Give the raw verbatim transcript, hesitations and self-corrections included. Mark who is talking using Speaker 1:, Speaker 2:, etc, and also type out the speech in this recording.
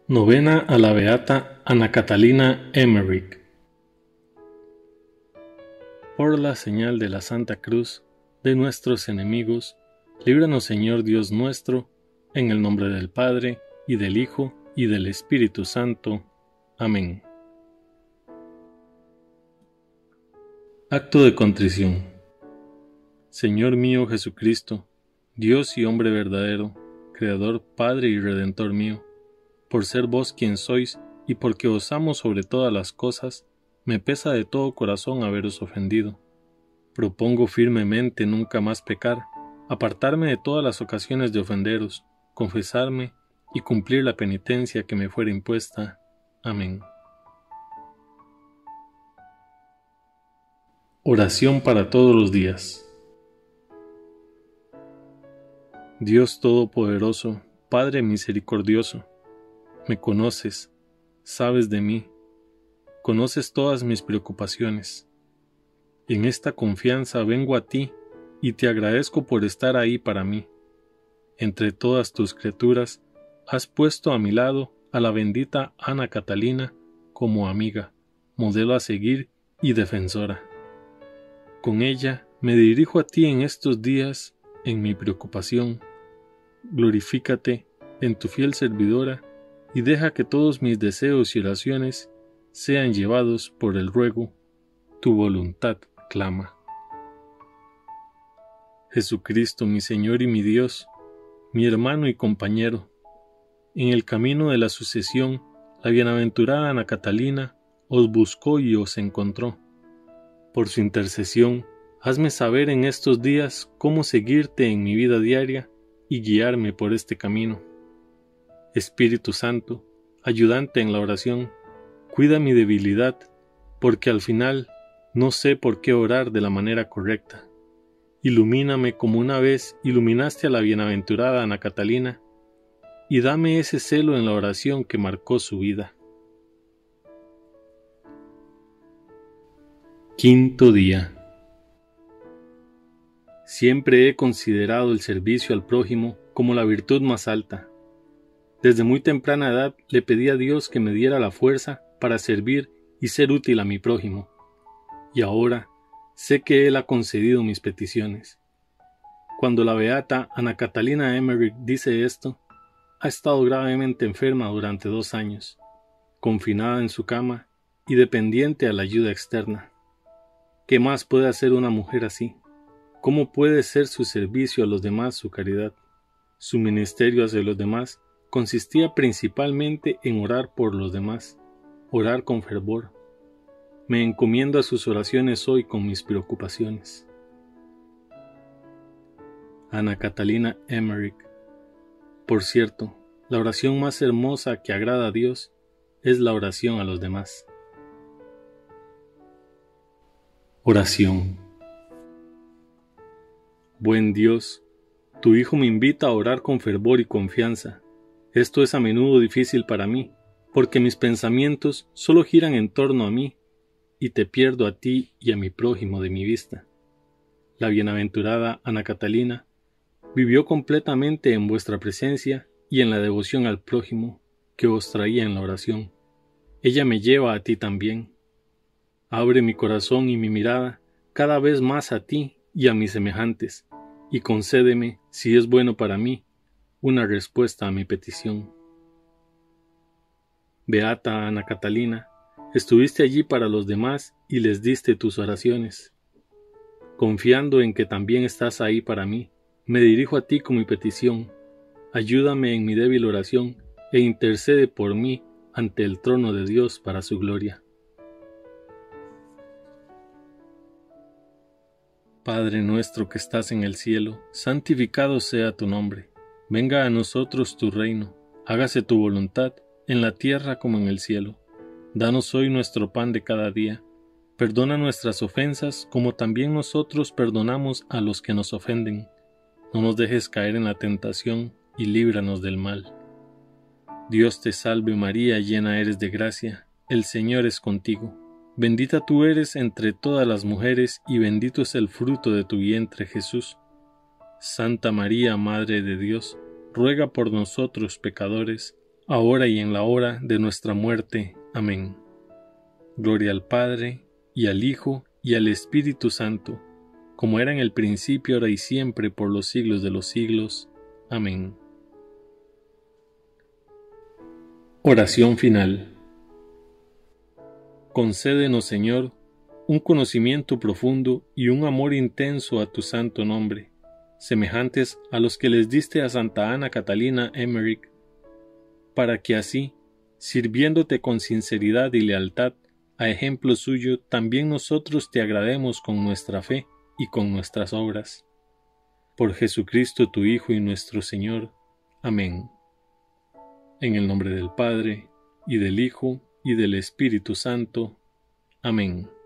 Speaker 1: Novena a la beata Ana Catalina Emmerich. Por la señal de la Santa Cruz de nuestros enemigos, líbranos, Señor Dios nuestro, en el nombre del Padre, y del Hijo, y del Espíritu Santo. Amén. Acto de contrición. Señor mío Jesucristo, Dios y hombre verdadero, Creador, Padre y Redentor mío, por ser vos quien sois y porque os amo sobre todas las cosas, me pesa de todo corazón haberos ofendido. Propongo firmemente nunca más pecar, apartarme de todas las ocasiones de ofenderos, confesarme y cumplir la penitencia que me fuera impuesta. Amén. Oración para todos los días. Dios Todopoderoso, Padre misericordioso, me conoces, sabes de mí, conoces todas mis preocupaciones. En esta confianza vengo a ti y te agradezco por estar ahí para mí. Entre todas tus criaturas, has puesto a mi lado a la bendita Ana Catalina como amiga, modelo a seguir y defensora. Con ella me dirijo a ti en estos días, en mi preocupación. Glorifícate en tu fiel servidora y deja que todos mis deseos y oraciones sean llevados por el ruego, tu voluntad clama. Jesucristo, mi Señor y mi Dios, mi hermano y compañero, en el camino de la sucesión, la bienaventurada Ana Catalina os buscó y os encontró. Por su intercesión, hazme saber en estos días cómo seguirte en mi vida diaria y guiarme por este camino. Espíritu Santo, ayudante en la oración, cuida mi debilidad, porque al final no sé por qué orar de la manera correcta. Ilumíname como una vez iluminaste a la bienaventurada Ana Catalina, y dame ese celo en la oración que marcó su vida. Quinto día. Siempre he considerado el servicio al prójimo como la virtud más alta. Desde muy temprana edad le pedí a Dios que me diera la fuerza para servir y ser útil a mi prójimo. Y ahora sé que Él ha concedido mis peticiones. Cuando la beata Ana Catalina Emmerich dice esto, ha estado gravemente enferma durante dos años, confinada en su cama y dependiente a la ayuda externa. ¿Qué más puede hacer una mujer así? ¿Cómo puede ser su servicio a los demás su caridad? Su ministerio hacia los demás consistía principalmente en orar por los demás, orar con fervor. Me encomiendo a sus oraciones hoy con mis preocupaciones. Ana Catalina Emmerich. Por cierto, la oración más hermosa que agrada a Dios es la oración a los demás. Oración. Buen Dios, tu Hijo me invita a orar con fervor y confianza. Esto es a menudo difícil para mí, porque mis pensamientos solo giran en torno a mí, y te pierdo a ti y a mi prójimo de mi vista. La bienaventurada Ana Catalina vivió completamente en vuestra presencia y en la devoción al prójimo que os traía en la oración. Ella me lleva a ti también. Abre mi corazón y mi mirada cada vez más a ti y a mis semejantes, y concédeme, si es bueno para mí, una respuesta a mi petición. Beata Ana Catalina, estuviste allí para los demás y les diste tus oraciones. Confiando en que también estás ahí para mí, me dirijo a ti con mi petición. Ayúdame en mi débil oración e intercede por mí ante el trono de Dios para su gloria. Padre nuestro que estás en el cielo, santificado sea tu nombre. Venga a nosotros tu reino, hágase tu voluntad, en la tierra como en el cielo. Danos hoy nuestro pan de cada día. Perdona nuestras ofensas, como también nosotros perdonamos a los que nos ofenden. No nos dejes caer en la tentación, y líbranos del mal. Dios te salve María, llena eres de gracia, el Señor es contigo. Bendita tú eres entre todas las mujeres, y bendito es el fruto de tu vientre, Jesús. Santa María, Madre de Dios, ruega por nosotros pecadores, ahora y en la hora de nuestra muerte. Amén. Gloria al Padre, y al Hijo, y al Espíritu Santo, como era en el principio, ahora y siempre, por los siglos de los siglos. Amén. Oración final. Concédenos, Señor, un conocimiento profundo y un amor intenso a tu santo nombre, semejantes a los que les diste a Santa Ana Catalina Emmerich, para que así, sirviéndote con sinceridad y lealtad, a ejemplo suyo, también nosotros te agrademos con nuestra fe y con nuestras obras. Por Jesucristo tu Hijo y nuestro Señor. Amén. En el nombre del Padre, y del Hijo, y del Espíritu Santo. Amén.